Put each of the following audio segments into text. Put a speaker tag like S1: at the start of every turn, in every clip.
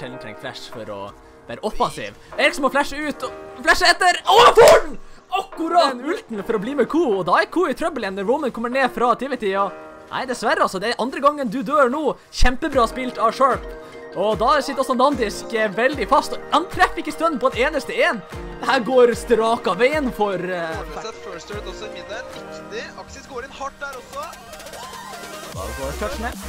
S1: sjelden trenger flash for å være offensiv. Eriksen må flashe ut og flashe etter. Han får den! Akkurat! Den ulten for å bli med Ko, og da er Ko i trøbbel igjen når Roman kommer ned fra Tivity, ja. Nei, dessverre altså, det er andre gangen du dør nå. Kjempebra spilt av Sharp. Og da sitter også Nandisk veldig fast, og han treffer ikke stønnen på en eneste en. Dette går straka veien for...
S2: First turret også i midden, riktig. Axis går inn hardt der også.
S1: Da går touchen ned.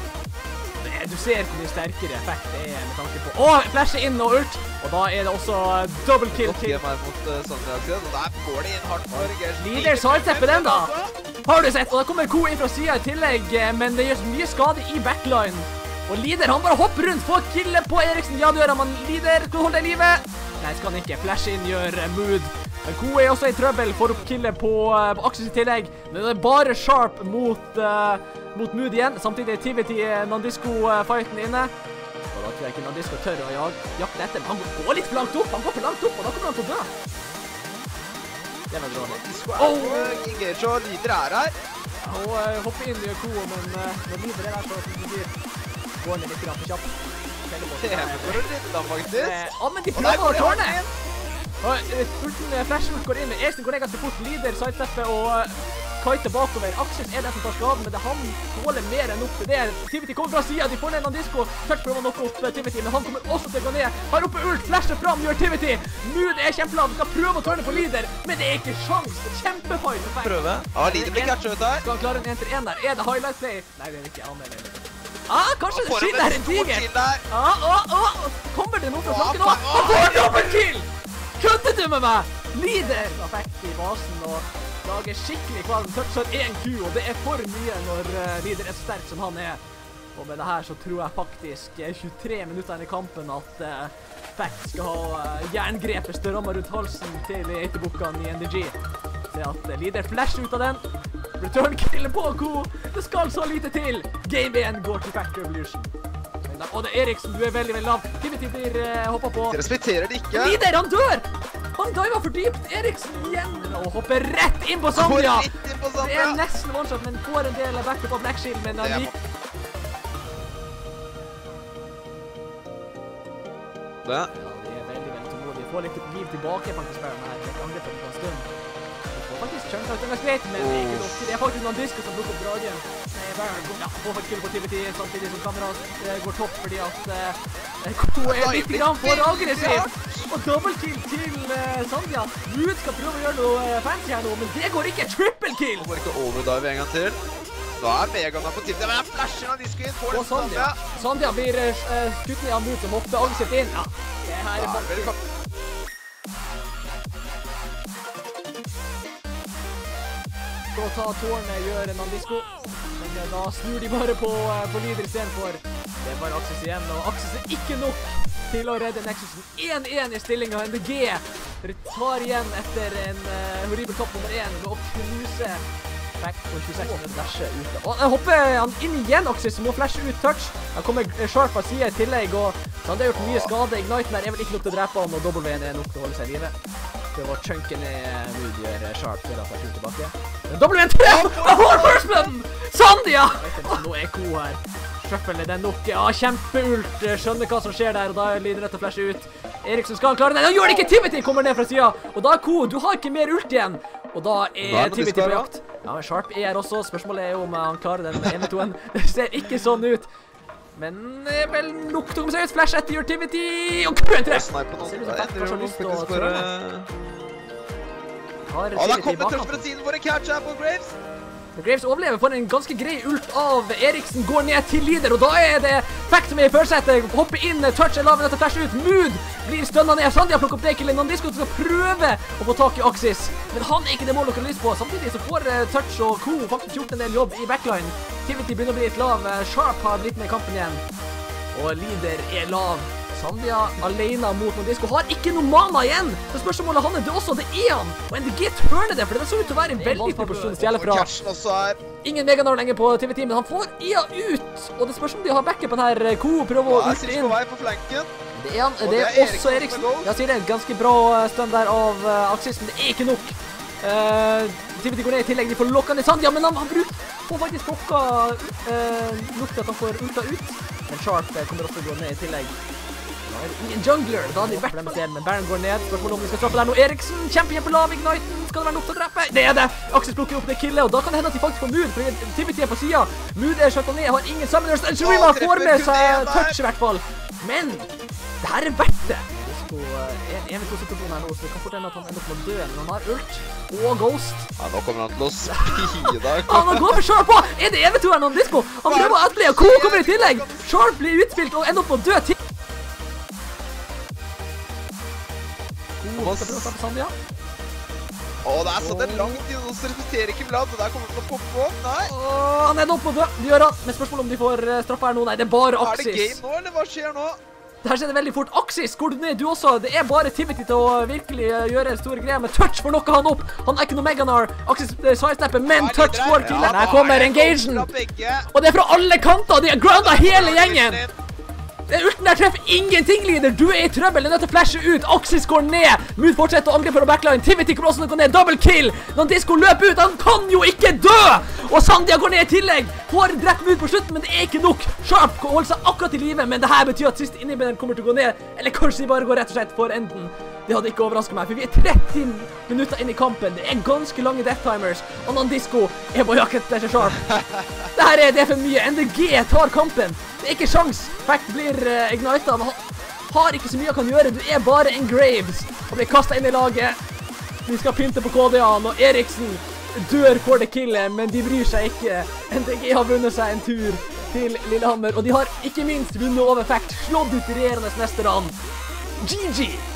S1: Du ser hvor mye sterkere effekt det er med tanke på... flashe inn og ult! Og da er det også double kill til...
S2: Mot Sandra Axis, og der går det inn hardt for Gersh.
S1: Lider sidestepper den da! Har du sett? Og da kommer Ko inn fra siden i tillegg, men det gjør mye skade i backline. Og Lider, han bare hopper rundt, får killet på Eriksen. Ja, du gjør han, men Lider, skal du holde deg i livet? Nei, skal han ikke. Flash inn gjør Mood. Men Ko er også i trøbbel for å kille på Axis i tillegg. Men det er bare Sharp mot Mood igjen. Samtidig er Tivity Nandisco-fighten inne. Og da tror jeg ikke Nandisco tør å jakte etter. Men han går litt for langt opp. Han går for langt opp, og da kommer han til å dø. Det var drålig.
S2: Engage og Lider er her.
S1: Og hopper inn i Ko, men når Lider er her, så går ned litt for kjapt.
S2: Det er for å redde da, faktisk.
S1: Men de prøver å tårne. Og ulten flash-ult går inn. Eriksen går ned ganske fort. Lider, sidesteppe og kite bakover. Axis er den som tar skaden, men det han tåler mer enn opp til det. Tivity kommer fra siden. De får ned Nandisco. Touch prøver å nokke opp Tivity, men han kommer også til å gå ned. Har oppe ult, flasher fram, gjør Tivity. Mood er kjempelav. Skal prøve å tørne på Lider, men det er ikke sjans. Kjempefight.
S2: Prøve. Ja, Lider blir catchet ut her.
S1: Skal han klare en 1-1 der? Er det highlight play? Nei, det er ikke. Han er det. Kanskje det skyter en tiger. Kommer det noe fra flanken nå? Han får dobbeltkill! Kødder du med meg? Lider effekt i basen og lager skikkelig kvalm. Toucher 1 Q, og det er for mye når Lider er så sterk som han er. Og med det her så tror jeg faktisk 23 minutter i kampen at Fact skal ha jerngrepet størrammer rundt halsen til Eitebukkene i NDG. Se at Lider flasher ut av den. Return kill på Ko. Det skal så lite til. Game 1 går til Fact Revolution. Og det er Eriksen, du er veldig, veldig lav. Tivity blir hoppet på.
S2: De respekterer det ikke.
S1: Lider, han dør! Han diver for dypt. Eriksen igjen og hopper rett inn på Sandra. Det er nesten one-shot, men får en del backup av Black Shield, men han gikk... Ja, de er veldig, veldig tålmodige. De får litt liv tilbake, faktisk, her. Det angrer på en stund. Faktisk kjønt at den er greit, men det er ikke nok. Det er faktisk noen disker som plukker opp dragen. Ja, får faktisk kill på Tivity samtidig som kamerat går topp fordi at Ko er litt grann for aggressiv. Og dobbeltkill til Sandja. Mood skal prøve å gjøre noe fancy her nå, men det går ikke. Triple kill!
S2: Nå går ikke overdive en gang til. Da er Megan på Tivity, men jeg flasher av disken inn på
S1: Sandja. Sandja blir skutt ned av Mood som hopper aggressivt inn. Ja, det her er bare... Å ta tårnet gjør Nandisco, men da snur de bare på Lider i stedet for. Det er bare Axis igjen, og Axis er ikke nok til å redde Nexusen. 1-1 i stillingen av NDG. Dere tar igjen etter en horribel topp nummer 1 ved å knuse Fact på 26 minutter flashe ute. Og jeg hopper han inn igjen, Axis, må flashe ut touch. Han kommer Sharp av siden i tillegg, og han har gjort mye skade. Igniten der er vel ikke nok til å drepe han, og W-en er nok til å holde seg i livet. Det var chunken i Mood gjør Sharp før han får tilbake. Men W-en treff! Han får first blooden! Sandja! Nå er Ko her. Shuffle er den nok. Ja, kjempeult. Skjønner hva som skjer der, og da er Lider nødt til å flashe ut. Eriksen skal klare det. Han gjør det ikke! Tivity kommer ned fra siden. Og da er Ko, du har ikke mer ult igjen. Og da er Tivity på jakt. Ja, men Sharp er her også. Spørsmålet er om han klarer den 1-2-en. Det ser ikke sånn ut. Men vel nok til å komme seg ut. Flash etter gjør Tivity. Og Q-en treff! Ser ut som Fact kanskje har lyst til å tørre.
S2: Da kommer tørst fra siden for en catch her på Graves.
S1: Graves overlever for en ganske grei ult av Eriksen, går ned til Lider, og da er det Fact som er i førersetet, hopper inn, touch er laven etter flash ut, Mood blir stønnet ned, Sandja plukker opp det killen, Nandisco skal prøve å få tak i Axis, men han er ikke det målet dere har lyst på, samtidig så får Touch og Ko faktisk gjort en del jobb i backline, Tivity begynner å bli litt lav, Sharp har blitt med i kampen igjen, og Lider er lav. Sandja alene mot Nandisco har ikke noe mana igjen. Så spørsmålet han er det også, det er han. Og NDG tørner det, for det så ut til å være en veldig proposisjon stjele fra. Ingen Meganar lenger på TV-team, men han får IA ut. Og det spørs om de har backupen her. Ko prøver å ulte inn. Det er også Eriksen. Jeg sier det, ganske bra stund der av Axis, men det er ikke nok. TV-team går ned i tillegg, de får lokket ned Sandja, men han får faktisk lokket nok til at han får ulta ut. Men Sharp kommer også til å gå ned i tillegg. Da er det ingen jungler, da hadde de vært med men Baron går ned. Spørsmål om vi skal straffe der nå. Eriksen, kjempelav Ignite. Skal det være nok til å drepe? Det er det. Axis plukker opp det killet, og da kan det hende at de faktisk får Mood, fordi Timothy er på siden. Mood er skjøttet ned, har ingen summoners. Shurima får med seg touch i hvert fall. Men det her er verdt det. Disco er en 1v2-situasjon her nå, så det kan fort hende at han ender opp med å dø, men han har ult og Ghost.
S2: Ja, nå kommer han til å spide.
S1: Han går for Sharp på! Er det EV2 her nå, Disco? Han prøver å utbli, og Ko kommer i tillegg. Sharp blir utspilt og ender opp med å dø til. Ko skal prøve å starte Sandia.
S2: Åh, det er sånn det er langt inn, og så respekterer ikke Vlad, og der kommer han til å poppe opp, nei.
S1: Åh, han ender opp med å dø, det gjør han. Men spørsmålet om de får straffe her nå, nei, det er bare Axis.
S2: Er det game nå, eller hva skjer nå?
S1: Det her skjer det veldig fort. Axis, går du ned, du også. Det er bare Timothy til å virkelig gjøre en stor greie med touch for noe han opp. Han er ikke noe Meganar. Axis sidestepper, men touch får killen. Her kommer engagen. Og det er fra alle kanter, de har grounda hele gjengen. Ulten der treffer ingenting, Leader. Du er i trøbbel, du er nødt til å flashe ut. Axis går ned. Mood fortsetter å angripe fra backline. Timothy kommer også til å gå ned. Double kill. Når Disco løper ut, han kan jo ikke dø! Og Sandia går ned i tillegg. Får drept Mood på slutten, men det er ikke nok. Sharp holder seg akkurat i livet, men det her betyr at siste innibinderen kommer til å gå ned. Eller kanskje de bare går rett og slett for enden. Det hadde ikke overrasket meg, for vi er 30 minutter inn i kampen. Det er ganske lange death timers. Og når Disco er på jakt etter Sharp. Det er for mye. NDG tar kampen. Det er ikke sjans. Fact blir ignitet. Han har ikke så mye han kan gjøre. Du er bare en Graves. Og blir kastet inn i laget. Vi skal pynte på KDA-en, og Eriksen dør for det killet, men de bryr seg ikke. NDG har vunnet seg en tur til Lillehammer, og de har ikke minst vunnet over Fact. Slått ut regjerende mesterne. GG!